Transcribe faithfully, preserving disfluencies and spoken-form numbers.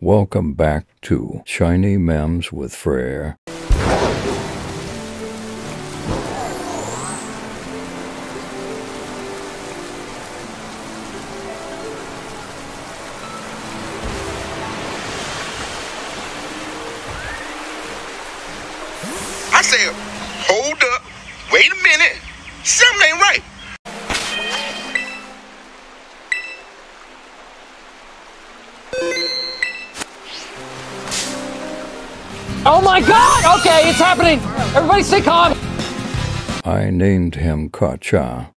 Welcome back to Shiny Memes with Frere. I said, hold up, wait a minute, something ain't right. Oh my God! Okay, it's happening! Everybody stay calm! I named him Kacha